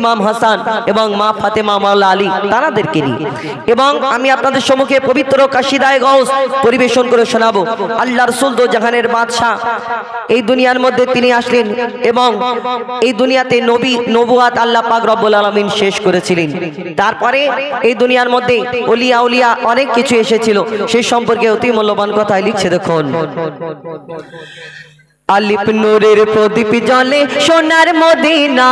ইমাম হাসান এবং মা ফাতেমা মাওলা আলী তানাদেরকে নিয়ে। এবং আমি আপনাদের সম্মুখে পবিত্র কাশিদায়ে গাউস পরিবেশন করে শোনাবো। আল্লাহ রাসূল দো জাহানের বাদশা এই দুনিয়ার মধ্যে তিনি আসলেন এবং এই দুনিয়াতে নবুয়াত আল্লাহ পাক রব্বুল আলামিন শেষ করেছিলেন। তারপরে এই দুনিয়ার মধ্যে ওলিয়া উলিয়া অনেক কিছু এসেছিল, সেই সম্পর্কে অতি মূল্যবান কথা লিখছে দেখুন। আলিফ নূরের প্রদীপ জ্বলে সোনার মদিনা,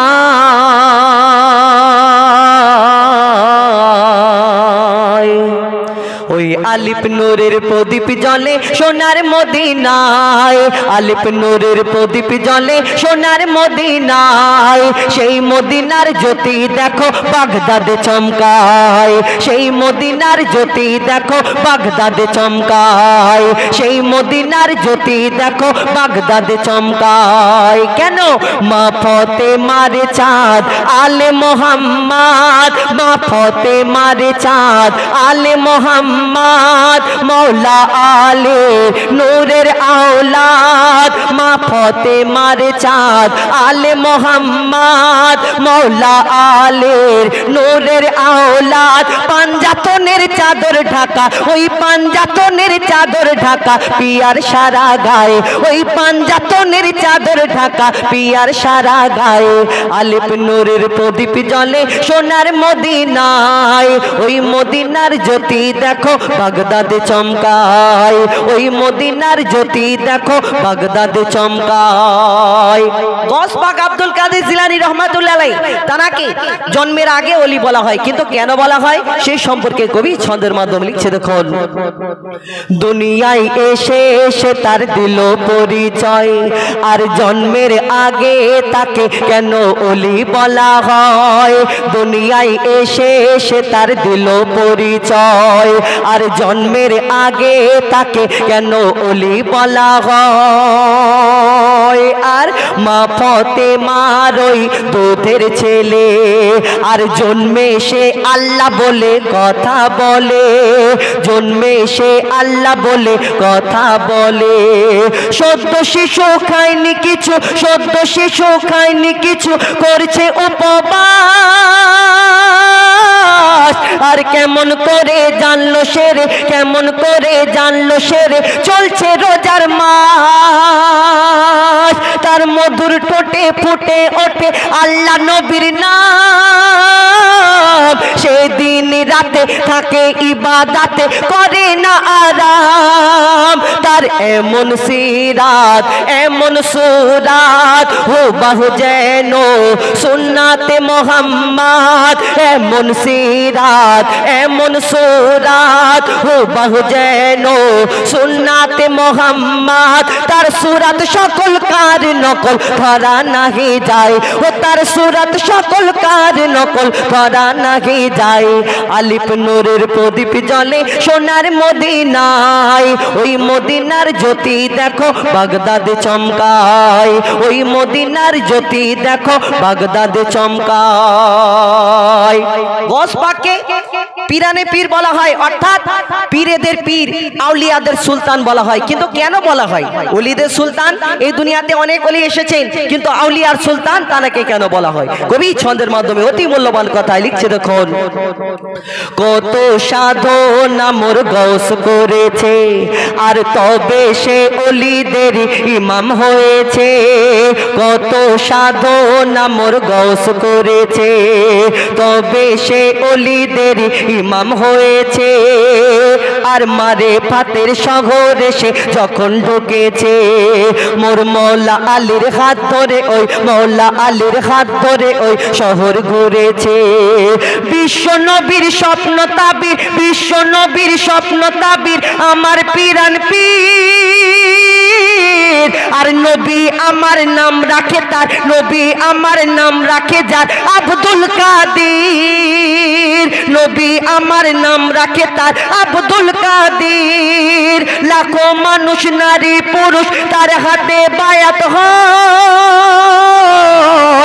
ওই আলিফ নূরের প্রদীপ জ্বলে সোনার মদিনায়, আলিফ নূরের প্রদীপ জ্বলে সোনার মদিনায়, সেই মদিনার জ্যোতি দেখো বাগদাদে চমকায়, সেই মদিনার জ্যোতি দেখো বাগদাদে চমকায়, সেই মদিনার জ্যোতি দেখো বাগদাদে চমকায়। কেন? মা ফাতেমার চাঁদ আলে মোহাম্মদ, মা ফাতেমার চাঁদ আলে মোহাম্মদ, মৌলা আলে নূরের আওলাদ, মা ফাতেমার চাঁদ আলে মোহাম্মদ, মৌলা আলের নূরের আওলাদ। পাঞ্জাতনের চাদর ঢাকা, ওই পাঞ্জাতনের চাদর ঢাকা পিয়ার সারা গায়ে, ওই পাঞ্জাতনের চাদর ঢাকা পিয়ার সারা গায়ে। আলিফ নূরের প্রদীপ জ্বলে সোনার মদিনায়, ওই মদিনার জ্যোতি দেখো বাগদাদে চমকায়, ওই মদিনার জ্যোতি দেখো বাগদাদে চমকায়। গৌস পাক আব্দুল কাদের জিলানী রহমাতুল্লাহ আলাইহি তানাকে জন্মের আগে ওলি বলা হয়, কিন্তু কেন বলা হয় সেই সম্পর্কে কবি ছন্দের মাধ্যমে লিখছে দেখুন। দুনিয়ায় এসে এসে তার দিল পরিচয়, আর জন্মের আগে তাকে কেন ওলি বলা হয়। দুনিয়ায় এসে এসে তার দিল পরিচয়, আর জন্মের আগে তাকে কেন ওলি বলা হয়। আর মা ফাতেমার ওই দুধের ছেলে, আর জন্মে সে আল্লাহ বলে কথা বলে, জন্মে সে আল্লাহ বলে কথা বলে। সদ্য শিশু খায়নি কিছু, সদ্য শিশু খায়নি কিছু, করছে উপবাস। আর কেমন করে জানলো সেরে, কেমন করে জানলো সেরে, চলছে রোজার মাস। তার মধুর ঠোঁটে ফুটে ওঠে আল্লাহ নবীর নাম, সেদিন রাতে থাকে ইবাদতে করে না আরাম। তার এমন সিরাত এমন সুরাত, হুবাহু যেন সুন্নাতে মোহাম্মদ। এমন সিরাত এমন সুরাত, হুবাহু যেন সুন্নাতে মোহাম্মদ। তার সুরাত সকল কার নকল ধরা নাহি যায়, ও তার সুরাত সকল কার নকল ধরা নাহি যায়। আলিফ নূরের প্রদীপ জ্বলে সোনার মদিনায়, ওই মদিনার জ্যোতি দেখো বাগদাদে চমকায়, ওই মদিনার জ্যোতি দেখো বাগদাদে চমকায়। গৌস পাককে পীরানে পীর বলা হয়, অর্থাৎ পীরেদের পীর আউলিয়াদের সুলতান বলা হয়। কিন্তু কেন বলা হয় ওলিদের সুলতান? এই দুনিয়াতে অনেক ওলি এসেছেন, কিন্তু আউলিয়ার সুলতান তানাকে কেন বলা হয়? কবি ছন্দের মাধ্যমে অতি মূল্যবান কথা লিখছে দেখুন। কত সাধনা মোর গৌস করেছে, আর তবে সে ওলিদের ইমাম হয়েছে। কত সাধনা মোর গৌস করেছে, তবে সে ওলিদের ইমাম হয়েছে। আর মারে ফাতের শহরে সে যখন ঢুকেছে, মোর মৌলা আলীর হাত ধরে, ওই মৌলা আলীর হাত ধরে ওই শহর ঘুরেছে। বিশ্ব নবীর স্বপ্ন তাবির, বিশ্ব নবীর স্বপ্ন তাবির আমার পীরান পীর। আর নবী আমার নাম রাখে তার, নবী আমার নাম রাখে যার আব্দুল কাদির। নবী আমার নাম রাখে তার আব্দুল কাদির। লাখো মানুষ নারী পুরুষ তার হাতে বায়াত হয়,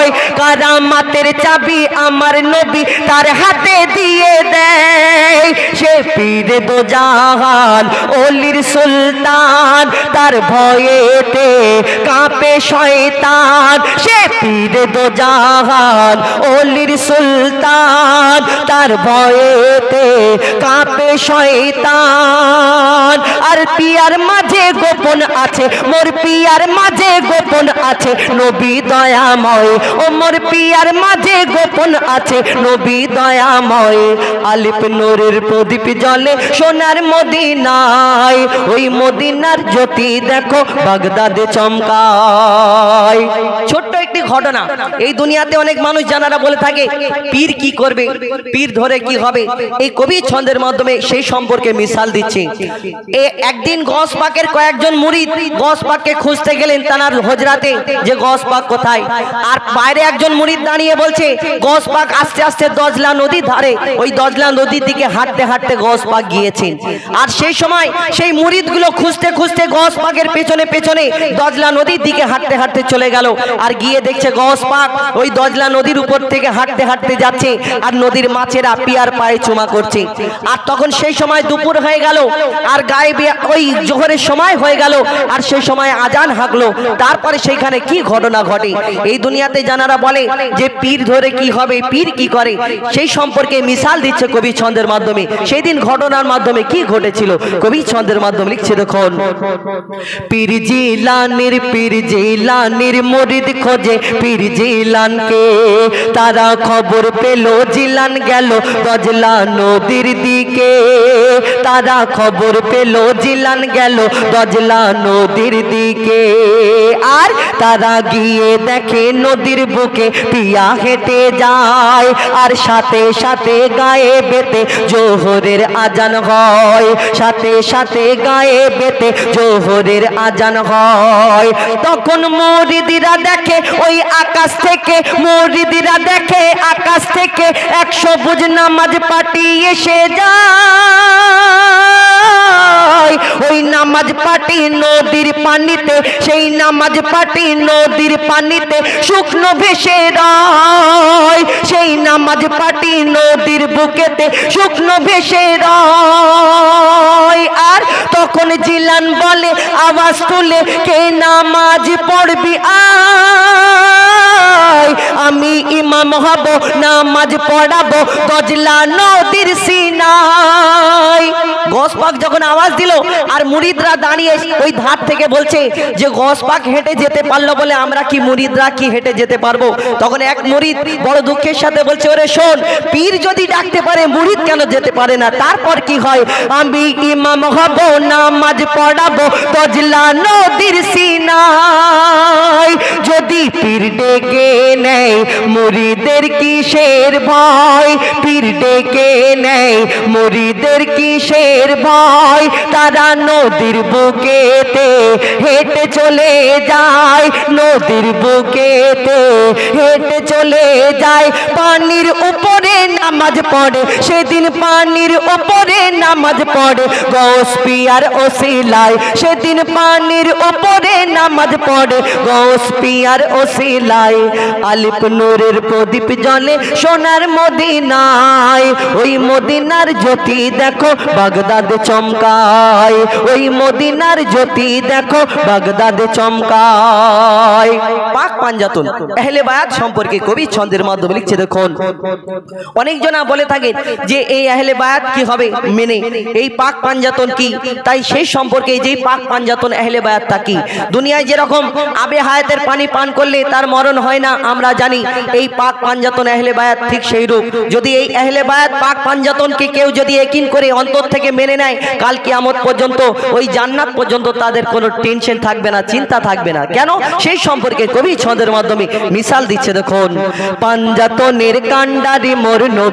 কারামাতের চাবি আমার নবী তার হাতে দিয়ে দেয়। সে পীর দো জাহান ওলির সুলতান, তার ভয়েতে কাঁপে শয়তান। সে পীর দো জাহান ওলির সুলতান, তার ভয়েতে কাঁপে শয়তান। আর পিয়ার মাঝে গোপন আছে, মোর পিয়ার মাঝে গোপন আছে নবী দয়াময়। ও মোর পিয়ার মাঝে গোপন আছে নবী দয়াময়। আলিফ নূরের প্রদীপ জ্বলে সোনার মদিনায়, ওই মদিনার জ্যোতি দেখো বাগদাদে চমকায়। ছোট্ট একটি ঘটনা, এই দুনিয়াতে অনেক মানুষ জানারা বলে থাকে পীর কি করবে, পীর ধরে কি হবে। এই কবি ছন্দের মাধ্যমে সেই সম্পর্কে মিসাল দিচ্ছে। একদিন গস পাকের কয়েকজন মুরিদ গস পাককে খুঁজতে গেলেন তার হজরাতে, যে গস পাক কোথায়। আর বাইরে একজন মুরিদ দাঁড়িয়ে বলছে গস পাক আস্তে আস্তে দজলা নদীর ধারে, ওই দজলা নদীর দিকে হাঁটতে হাঁটতে গস পাক গিয়েছেন। আর সেই সময় সেই মুরিদগুলো খুঁজতে খুঁজতে গস পাকের পেছনে পেছনে দজলা নদীর দিকে হাঁটতে হাঁটতে চলে গেল। আর গিয়ে দেখছে গস পাক ওই দজলা নদীর উপর থেকে হাঁটতে হাঁটতে যাচ্ছে, আর নদীর মাছেরা পিয়ার পায়ে চুমা করছে। আর তখন সেই সময় দুপুর হয়ে গেল, আর গায়ে ওই জোহরের সময় হয়ে গেল, আর সেই সময় আজান হাঁকলো। তারপরে সেইখানে কি ঘটনা ঘটে এই দুনিয়াতে জানারা বলে যে পীর ধরে কি হবে, পীর কি করে, সেই সম্পর্কে মিসাল দিচ্ছে কবি ছন্দের মাধ্যমে। সেই দিন ঘটনার মাধ্যমে কি ঘটেছিল কবি ছন্দের মাধ্যমে লিখছে দেখুন। পীর জিলানির মুরিদ খোঁজে পীর জিলানকে, তারা খবর পেল জিলান গেল দজলা নদীর দিকে। তারা খবর পেল জিলান গেল দজলা নদীর দিকে। আর তারা গিয়ে দেখে নদীর বুকে পিয়া হেঁটে যায়, আর সাথে সাথে গায়ে বেতে জোহরের আজান হয়। সাথে সাথে গায়ে বেতে জোহরের আজান হয়। তখন মুরিদিরা দেখে ওই আকাশ থেকে, মুরিদিরা দেখে আকাশ থেকে 100 বুঝ নামাজ পাটি এসে যায়। ওই নামাজ পাটি নদীর পানিতে, সেই নামাজ পাটি নদীর পানিতে শুকনো ভেসে রয়। সেই নামাজ পাটি নদীর বুকেতে শুকনো ভেসে রয়। আর তখন জিলান বলে আওয়াজ তুলে, কে নামাজ পড়বি আয়, আমি ইমাম হব নামাজ পড়াবো দজলা নদীর সিনায়। গস পাক যখন আওয়াজ দিল, আর মুরিদরা দাঁড়িয়ে ওই ধার থেকে বলছে যে গস পাক হেঁটে যেতে পারলো বলে আমরা কি মুরিদরা কি হেঁটে যেতে পারবো। তখন এক মুরিদ বড় দুঃখের সাথে বলছে, ওরে শোন, পীর যদি ডাকতে পারে মুরিদ কেন যেতে পারে না। তারপর কি হয়, আমি ইমাম হব নামাজ পড়াবো দজলা নদীর সিনায়। যদি পীর ডেকে নেয় মুরিদের কিসের ভয়, পীর ডেকে নেয় মুরিদের কিসের ভয়। তারা নদীর বুকেতে হেঁটে চলে যায়, নদীর বুকেতে হেঁটে চলে যায়। পানির উপরে নামাজ পড়ে সেদিন, পানির উপরে নামাজ পড়ে গৌস পিয়ার ওসিলায়। সেদিন পানির উপরে নামাজ পড়ে গৌস পিয়ার ওসিলায়। আলিফ নূরের প্রদীপ জ্বলে সোনার মদিনায়, ওই মদিনার জ্যোতি দেখো বাগদাদে চমকায়। ওই মদিনার জ্যোতি দেখো বাগদাদে চমকায়। পাক পাঞ্জাতন আহলে বায়াত সম্পর্কে কবি ছন্দের মাধ্যমে লিখছে দেখুন। অনেকজনা বলে থাকে যে এই আহলে বায়াত কি হবে মেনে, এই পাক পাঞ্জাতন কি, তাই সেই সম্পর্কে যেই পাক পাঞ্জাতন আহলে বায়াতটা কি। দুনিয়ায় যেরকম আবে হায়াতের পানি পান করলে তার মরণ হয় না, আমরা জানি এই পাক পাঞ্জাতন আহলে বায়াত ঠিক সেই রূপ। যদি এই আহলে বায়াত পাক পাঞ্জাতনকে কেউ যদি ইয়াকিন করে অন্তর থেকে মেনে নেয়, কাল কিয়ামত পর্যন্ত ওই জান্নাত পর্যন্ত তাদের কোনো টেনশন থাকবে না, চিন্তা থাকবে না। কেন, সেই সম্পর্কে কবি ছন্দের মাধ্যমে মিসাল দিচ্ছে দেখুন। পাঞ্জাতনের কান্ডারি মোর নবী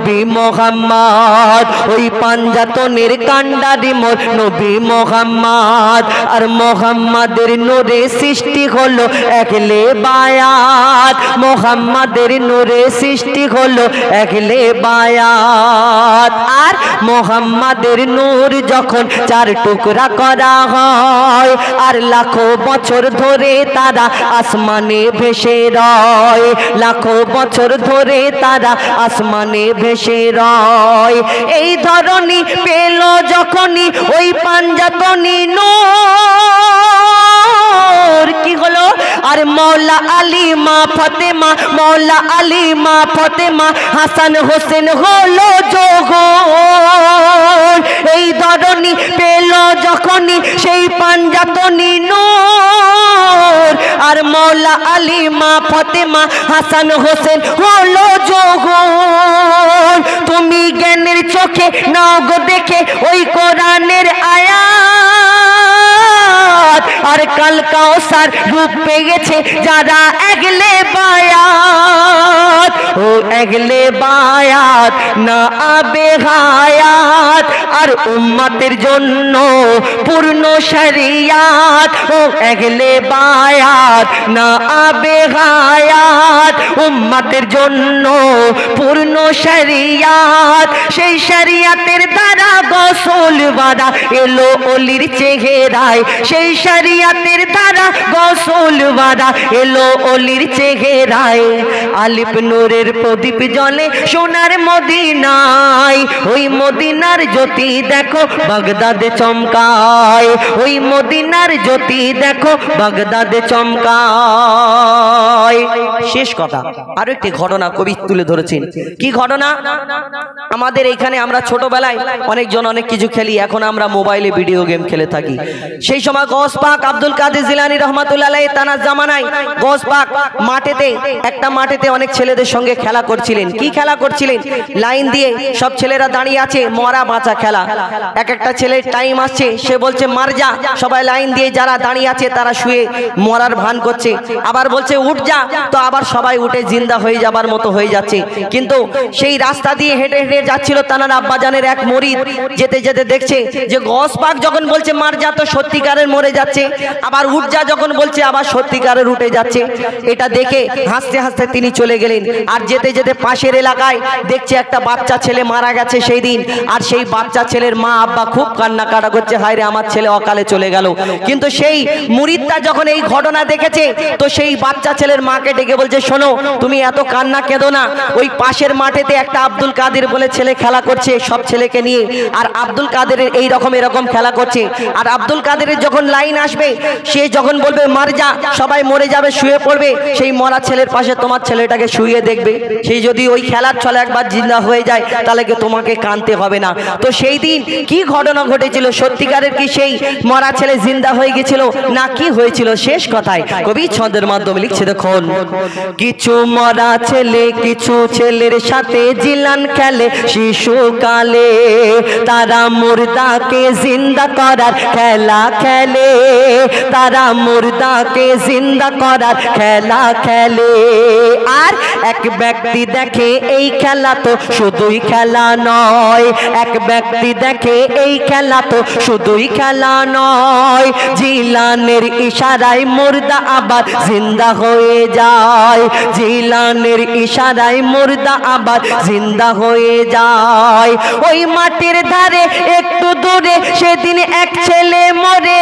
মোহাম্মদ, ওই পাঞ্জাতনের কান্ডারি মোর নবী মোহাম্মদ। আর মোহাম্মদের নূরে সৃষ্টি হলো একলে বায়াত, মোহাম্মদের নূরে সৃষ্টি হলো একলে বায়াত। আর মোহাম্মদের নূর যখন চার টুকরা করা হয়, আর লাখো বছর ধরে তারা আসমানে ভেসে রয়, লাখো বছর ধরে তারা আসমানে ভেসে রয়। এই ধরনী পেল যখনই ওই পাঞ্জাতনী নূর, কি হলো? আর মৌলা আলী মা ফাতেমা, মৌলা আলী মা ফাতেমা, হাসান হোসেন হলো যোগন। এই ধরনী পেল যখনই সেই পাঞ্জাতনী নূর, আর মৌলা আলী মা ফাতেমা, হাসান হোসেন হলো যোগন। তুমি জ্ঞানের চোখে নাও গো দেখে ওই কোরআনের আয়াত, আর কাল কাউসার রূপ পেয়েছে যারা একলে বায়াত, ও একলে বায়াত না আবে হায়াত। আর উম্মতের জন্য পূর্ণ শরিয়াত, ও একলে বায়াত না আবে হায়াত। উম্মতের জন্য পূর্ণ শরিয়াত, সেই শরিয়াতের দ্বারা গোসল বাড়া এলো অলির চেহারায়, সেই শরিয়াতের দ্বারা গোসল বাড়া এলো অলির চেহারায়। আলিফ নূরের প্রদীপ জ্বলে সোনার মদিনায়, ওই মদিনার জ্যোতি দেখো বাগদাদে চমকায়, ওই মদিনার জ্যোতি দেখো বাগদাদে চমকায়। শেষ কথা, আরো একটি ঘটনা কবি তুলে ধরেছেন। কি ঘটনা? আমাদের এখানে আমরা ছোটবেলায় অনেকজন অনেক কিছু খেলি, এখন আমরা মোবাইলে ভিডিও গেম খেলে থাকি। সেই সময় গৌস পাক আব্দুল কাদের জিলানী রহমাতুল্লাহ আলাইহি তানার জামানায় গৌস পাক মাঠেতে, একটা মাঠেতে অনেক ছেলেদের সঙ্গে খেলা করছিলেন। কি খেলা করছিলেন? লাইন দিয়ে সব ছেলেরা দাঁড়িয়ে আছে, মরা বাঁচা খেলা। এক একটা ছেলের টাইম আসছে, সে বলছে মার যা, সবাই লাইন দিয়ে যারা দাঁড়িয়ে আছে তারা শুয়ে মরার ভান করছে। আবার বলছে উঠ যা, তো আবার সবাই উঠে জিন্দা হয়ে যাবার মতো হয়ে যাচ্ছে। কিন্তু সেই রাস্তা দিয়ে হেঁটে হেঁটে যাচ্ছিল তানার আব্বাজানের এক মুরিদ, যেতে যেতে দেখছে যে গৌস পাক যখন বলছে মার যা তো সত্যিকারের মরে যাচ্ছে, আবার উঠ যা যখন বলছে আবার সত্যিকারের উঠে যাচ্ছে। এটা দেখে হাসতে হাসতে তিনি চলে গেলেন। আর যেতে যেতে পাশের এলাকায় দেখছে একটা বাচ্চা ছেলে মারা গেছে সেই দিন। আর সেই বাচ্চা ছেলের মা আব্বা খুব কান্নাকাটা করছে, হায় রে আমার ছেলে অকালে চলে গেল। কিন্তু সেই মুরিদটা যখন এই ঘটনা দেখেছে, তো সেই বাচ্চা ছেলের মাকে ডেকে বলছে, শোনো তুমি এত কান্না কেঁদো না, ওই পাশের মাঠেতে একটা আব্দুল কাদের বলে ছেলে খেলা করছে সব ছেলেকে নিয়ে, আর আব্দুল কাদেরের এরকম খেলা করছে। আর আব্দুল কাদেরের যখন লাইন আসবে, সে যখন বলবে মার যা, সবাই মরে যাবে, শুয়ে পড়বে, সেই মরা ছেলের পাশে তোমার ছেলেটাকে শুয়ে দেখবে। সেই যদি ওই খেলার ছলে একবার জিন্দা হয়ে যায় তাহলে কি তোমাকে কাঁদতে হবে না। তো সেই দিন কি ঘটনা ঘটেছিল? সত্যিকারের কি সেই মরা ছেলে জিন্দা হয়ে গেছিল না কি হয়েছিল? শেষ কথায় কবি ছন্দের মাধ্যমে লিখছে, দেখুন, কিছু মরা ছেলে কিছু ছেলের সাথে জিলান খেলে শিশুকালে, তারা মুর্দাকে জিন্দা করার খেলা খেলে, তারা মুর্দাকে জিন্দা করার খেলা খেলে। আর এক ব্যক্তি দেখে এই খেলা তো শুধুই খেলা নয়, এক ব্যক্তি দেখে এই খেলা তো শুধুই খেলা নয়, জিলানের ইশারায় মুর্দা আবার জিন্দা হয়ে যায়, জিলানের ইশারায় মুর্দা আবার জিন্দা হয়ে যায়। ওই মাটির ধারে একটু দূরে সেদিন এক ছেলে মরে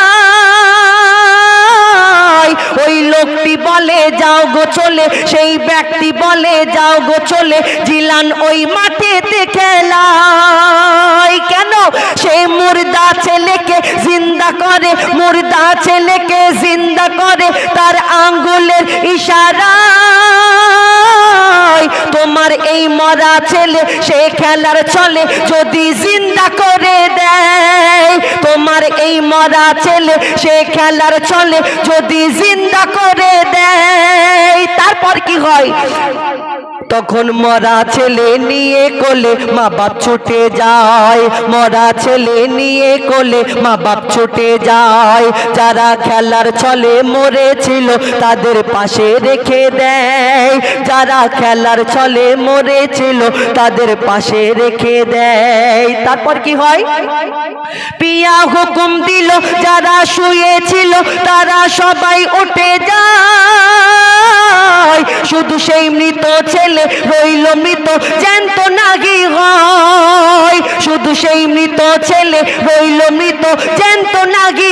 যায়, ওই লোকটি বলে যাও গো চলে, সেই ব্যক্তি বলে যাও গো চলে, জিলান ওই মাঠেতে খেলায়। কেন? সেই মুর্দা ছেলেকে জিন্দা করে, মুর্দা ছেলেকে জিন্দা করে তার আঙ্গুলের ইশারায়। তোমার এই মরা ছেলে সে খেলার চলে যদি জিন্দা করে দেয়, তোমার এই মরা ছেলে সে খেলার চলে যদি জিন্দা করে দেয়। তারপর কি হয়? তখন মরা ছেলে নিয়ে কোলে মা বাপ ছুটে যায়, মরা ছেলে নিয়ে কোলে মা বাপ ছুটে যায়। যারা খেলার ছলে মরেছিল তাদের পাশে রেখে দেয়, যারা খেলার ছলে মরেছিল তাদের পাশে রেখে দেয়। তারপর কি হয়? পিয়া হুকুম দিল যারা শুয়েছিল তারা সবাই উঠে যায়, শুধু সেই মৃত ছেলে রইল মৃত জ্যান্ত নাগি হয়, শুধু সেই মৃত ছেলে রইল মৃত জ্যান্ত নাগি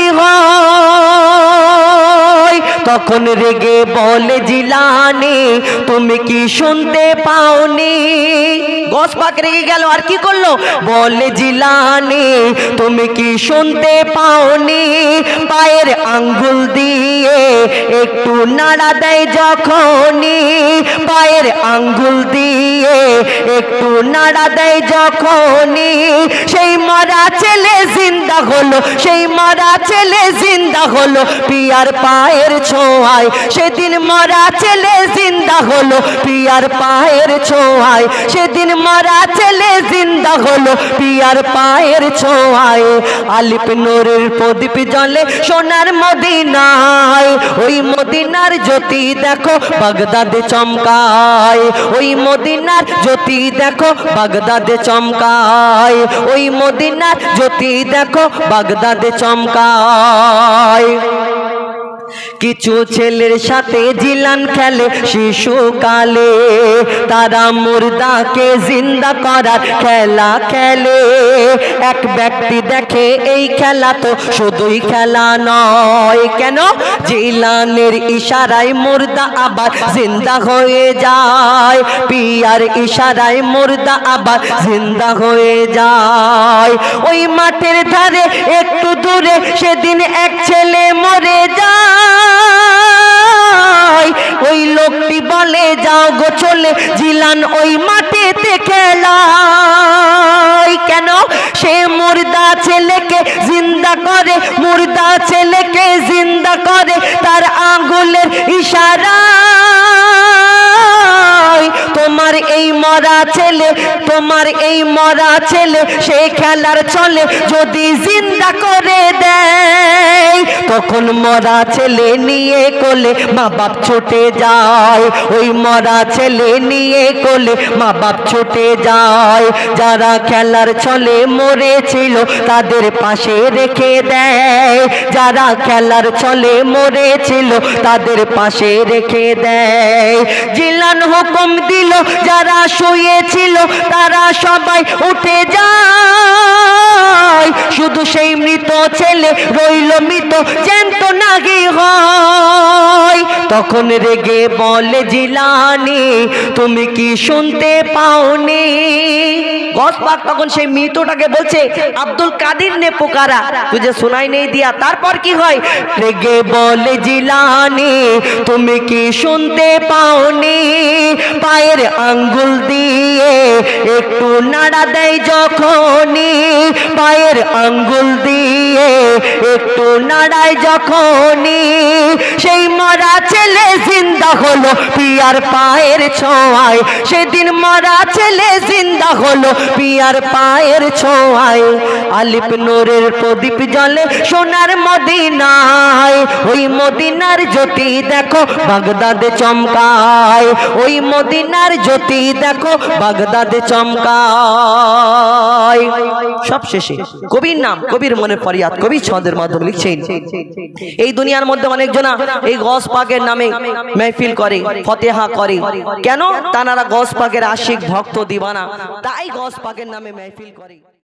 হয়। তখন রেগে বলে জিলানি তুমি কি শুনতে পাওনি? গস পাক রেগে গেল, আর কি করলো? বলে জিলানি তুমি কি শুনতে পাওনি? পায়ের আঙ্গুল দিয়ে একটু নাড়া দেয় যখনই, পায়ের আঙ্গুল দিয়ে একটু নাড়া দেয় যখনই, সেই মরা ছেলে জিন্দা হলো, সেই মরা ছেলে জিন্দা হলো পিয়ার পায়ের ছোঁয়ায়। সেদিন মরা ছেলে জিন্দা হলো পিয়ার পায়ের ছোঁয়ায়, সেদিন মরা ছেলে জিন্দা হলো পিয়ার পায়ের ছোঁয়ায়। আলিফ নূরের প্রদীপ জ্বলে সোনার মদিনায়, ওই মদিনার জ্যোতি দেখো বাগদাদে চমকায়, ওই মদিনার জ্যোতি দেখো বাগদাদে চমকায়, ওই মদিনার জ্যোতি দেখো বাগদাদে চমকায়। কিছু ছেলের সাথে জিলান খেলে শিশুকালে, তারা মুর্দাকে জিন্দা করার খেলা খেলে। এক ব্যক্তি দেখে এই খেলা তো শুধুই খেলা নয়, কেন? জিলানের ইশারায় মুর্দা আবার জিন্দা হয়ে যায়, পিয়ার ইশারায় মুর্দা আবার জিন্দা হয়ে যায়। ওই মাঠের ধারে একটু দূরে সেদিন এক ছেলে মরে যায়, ওই লোকটি বলে যাও গো চলে জিলান ওই মাঠেতে খেলায়। কেন? সে মুর্দা ছেলেকে জিন্দা করে, মুর্দা ছেলেকে জিন্দা করে তার আঙ্গুলের ইশারায়। তোমার এই মরা ছেলে, তোমার এই মরা ছেলে সে খেলার চলে যদি জিন্দা করে দেয়, তখন মরা ছেলে নিয়ে কোলে মা বাপ ছুটে যায়, ওই মরা ছেলে নিয়ে কোলে মা বাপ ছুটে যায়। যারা খেলার ছলে মরেছিল তাদের পাশে রেখে দেয়, যারা খেলার ছলে মরেছিল তাদের পাশে রেখে দেয়। জিলান হুকুম দিল যারা শুয়েছিল তারা সবাই উঠে যায়, শুধু সেই মৃত ছেলে রইল মৃত জ্যান্ত নাগি হয়। তখন রেগে বলে জিলানি তুমি কি শুনতে পাওনি? গস পাক তখন সেই মৃতটাকে বলছে আব্দুল কাদির নে পুকারা, তুঝে শোনাই নেই দিয়া। তারপর কি হয়? রেগে বলে জিলানি তুমি কি শুনতে পাওনি? পায়ের আঙ্গুল দিয়ে একটু নাড়া দেয় যখনই, পায়ের আঙ্গুল দিয়ে একটু নাড়ায় যখনই, সেই মরা ছেলে জিন্দা হলো পিয়ার পায়ের ছোঁয়ায়। সেদিন মরা ছেলে জিন্দা হলো পিয়ার পায়ের ছোঁয়ায়। আলিফ নূরের প্রদীপ জ্বলে সোনার মদিনায়, ওই মদিনার জ্যোতি দেখো বাগদাদে চমকায়, ওই মদিনার জ্যোতি দেখো বাগদাদে চমকায়। সব শেষে কবির নাম, কবির মনে ফরিয়াদ, কবি ছন্দের মাধ্যমে লিখছেন এই দুনিয়ার মধ্যে অনেকজনা এই গস পাকের নামে মেহফিল করে, ফতেহা করে। কেন? তারা গস পাকের আশিক ভক্ত দিবানা, তাই গস পাকের নামে মেহফিল করে।